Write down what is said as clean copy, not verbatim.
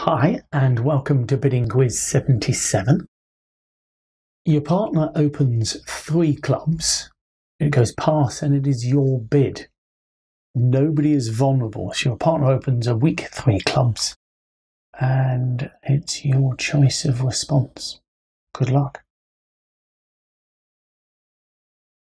Hi and welcome to Bidding Quiz 77. Your partner opens 3 clubs, it goes pass and it is your bid. Nobody is vulnerable, so your partner opens a weak 3 clubs and it's your choice of response. Good luck.